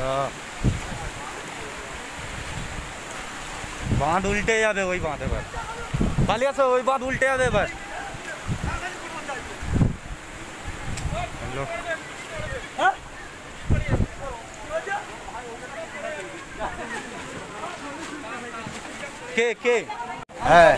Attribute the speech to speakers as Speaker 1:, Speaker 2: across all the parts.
Speaker 1: বাঁধ উল্টে যাবে, ওই বাঁধ এবার পালিয়ে আসো, ওই বাঁধ উল্টে যাবে এবার। কে কে? হ্যাঁ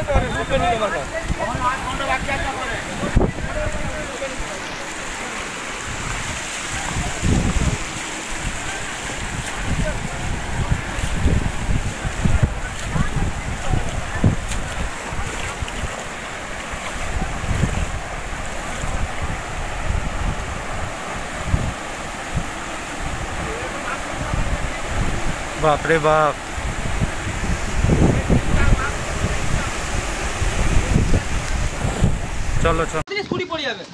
Speaker 1: बाप रे बाप। चलो चलो स्कूटी पड़ी जाবে।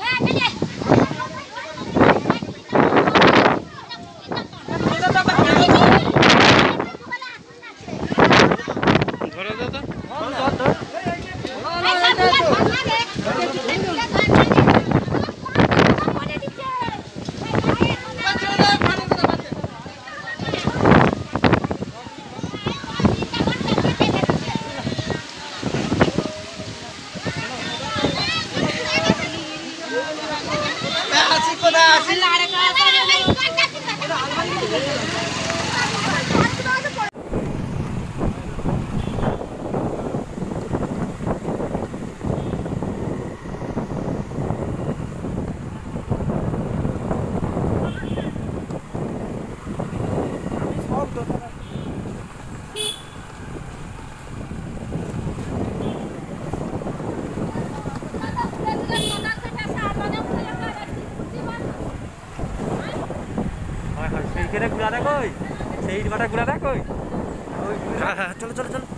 Speaker 1: गुड़ा देखो गुड़ा देखो। चलो चलो चलो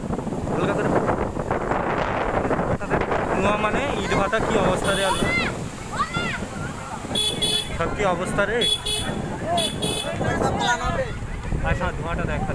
Speaker 1: माने इट भाटा की अवस्था रे सब की अवस्था रे। अच्छा धुआंटा देखा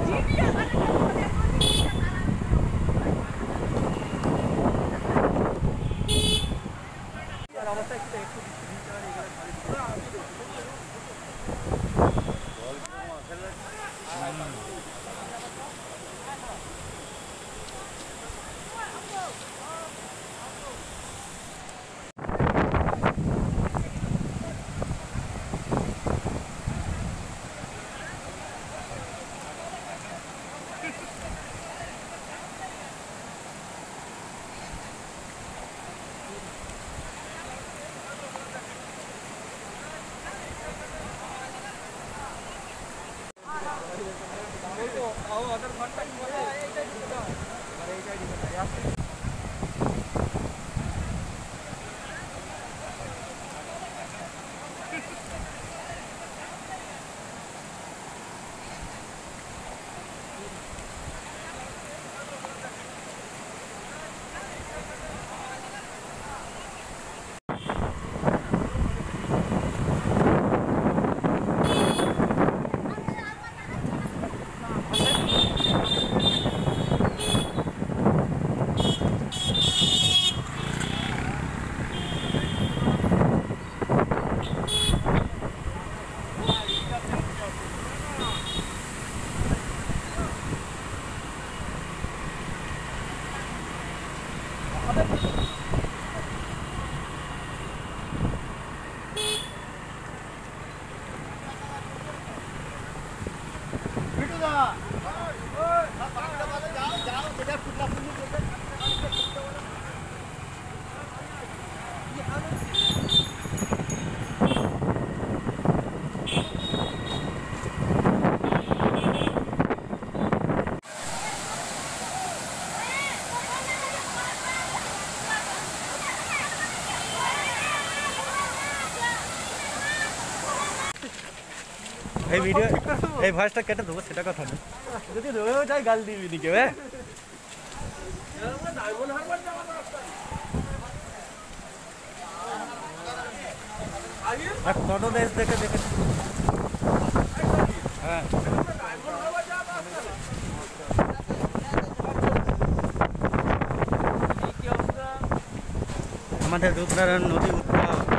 Speaker 1: এই ভিডিও এই ভয়েসটা কেটে দেবো সেটা কথা না, যদি রয়েও যায় গাল দিবি নি কেউ। ফটো দেশ দেখে দেখে হ্যাঁ আমাদের রূপনারায়ণ নদী উত্তর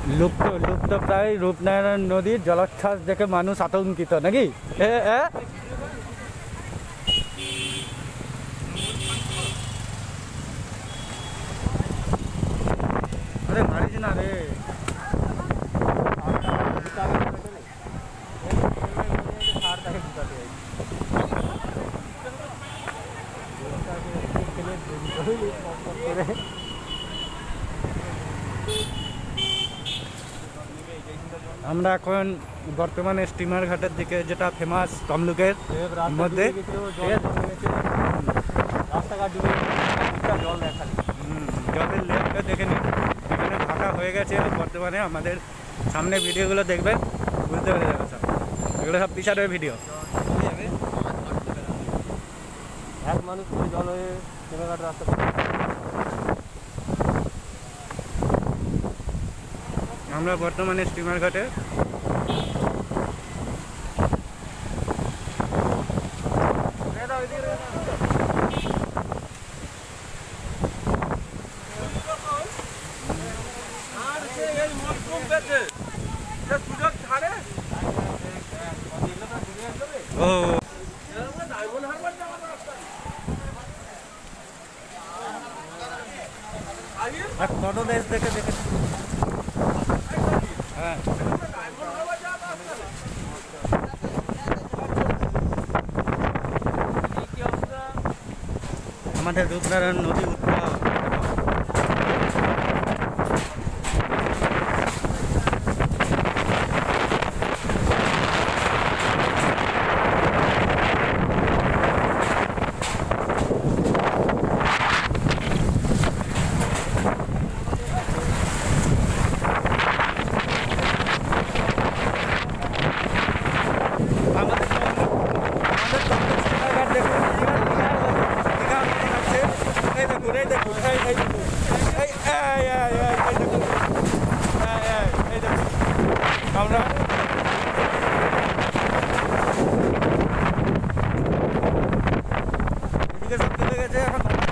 Speaker 1: লুপ্ত লুপ্ত প্রায় রূপনারায়ণ নদীর জলোচ্ছ্বাস দেখে মানুষ আতঙ্কিত নাকি? আরে মারিস না রে। আমরা এখন বর্তমানে স্টিমার ঘাটের দিকে, যেটা ফেমাস তমলুকের মধ্যে। জলের লেকটা দেখে নিন, এখানে ফাঁকা হয়ে গেছে বর্তমানে। আমাদের সামনে ভিডিওগুলো দেখবেন, বুঝতে পেরে যাবে সব। এগুলো সব পিছারের ভিডিও।
Speaker 2: এক মানুষ জল হয়ে স্টিমার ঘাটের রাস্তা।
Speaker 1: আমরা বর্তমানে স্টিমার ঘাটে। কত দেশ দেখে দেখে। হ্যাঁ, আমাদের রূপনারায়ণ নদী উৎপা। আমরা এদিকে সব চলে গেছে এখন।